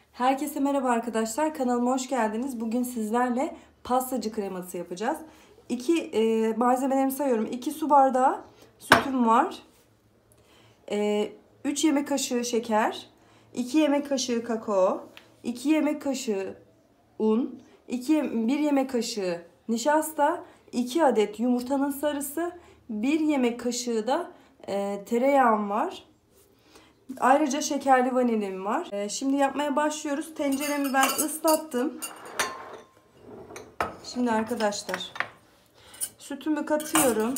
Herkese merhaba arkadaşlar. Kanalıma hoş geldiniz. Bugün sizlerle pastacı kreması yapacağız. Malzemelerimi sayıyorum. 2 su bardağı sütüm var. 3 yemek kaşığı şeker. 2 yemek kaşığı kakao. 2 yemek kaşığı un. 1 yemek kaşığı nişasta. 2 adet yumurtanın sarısı. 1 yemek kaşığı da tereyağım var. Ayrıca şekerli vanilim var. Şimdi yapmaya başlıyoruz. Tenceremi ben ıslattım. Şimdi arkadaşlar sütümü katıyorum.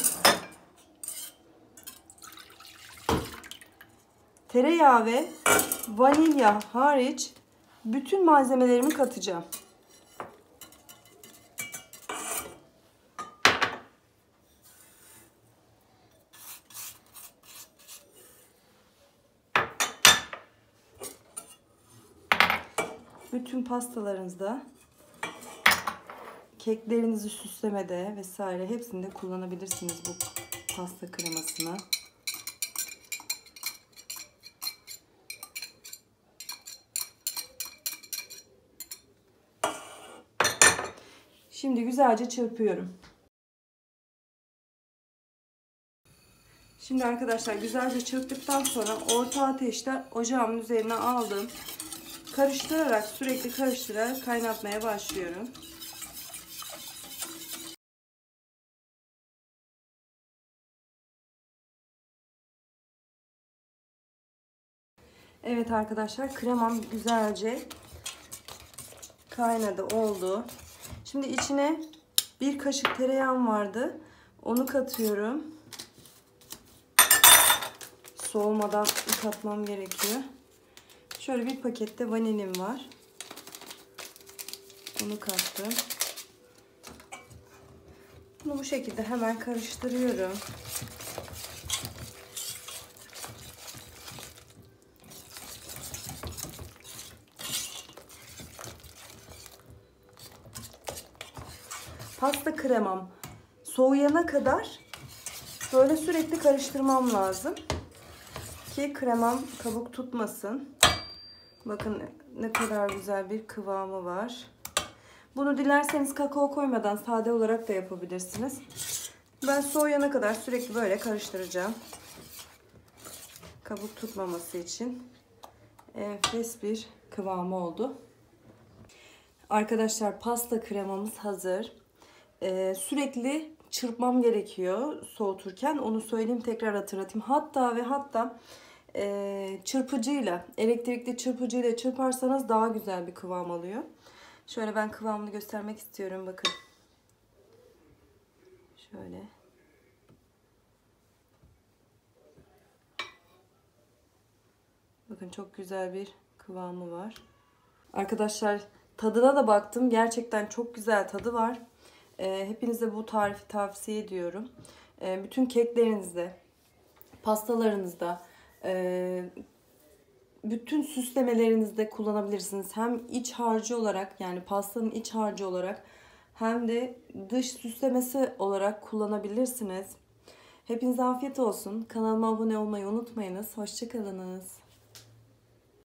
Tereyağı ve vanilya hariç bütün malzemelerimi katacağım. Bütün pastalarınızda, keklerinizi süslemede vesaire hepsinde kullanabilirsiniz bu pasta kremasını. Şimdi güzelce çırpıyorum. Şimdi arkadaşlar güzelce çırptıktan sonra orta ateşte ocağımın üzerine aldım. Sürekli karıştırarak kaynatmaya başlıyorum. Evet arkadaşlar, kremam güzelce kaynadı, oldu. Şimdi içine 1 kaşık tereyağım vardı. Onu katıyorum. Soğumadan katmam gerekiyor. Şöyle bir pakette vanilim var. Onu kattım. Bunu bu şekilde hemen karıştırıyorum. Pasta kremam soğuyana kadar böyle sürekli karıştırmam lazım ki kremam kabuk tutmasın. Bakın ne kadar güzel bir kıvamı var. Bunu dilerseniz kakao koymadan sade olarak da yapabilirsiniz. Ben soğuyana kadar sürekli böyle karıştıracağım. Kabuk tutmaması için enfes bir kıvamı oldu. Arkadaşlar, pasta kremamız hazır. Sürekli çırpmam gerekiyor soğuturken. Onu söyleyeyim, tekrar hatırlatayım. Hatta çırpıcıyla, elektrikli çırpıcıyla çırparsanız daha güzel bir kıvam alıyor. Şöyle ben kıvamını göstermek istiyorum. Bakın. Şöyle. Bakın, çok güzel bir kıvamı var. Arkadaşlar, tadına da baktım. Gerçekten çok güzel tadı var. Hepinize bu tarifi tavsiye ediyorum. Bütün keklerinizde, pastalarınızda, bütün süslemelerinizde kullanabilirsiniz. Hem iç harcı olarak, yani pastanın iç harcı olarak, hem de dış süslemesi olarak kullanabilirsiniz. Hepinize afiyet olsun. Kanalıma abone olmayı unutmayınız. Hoşça kalınız.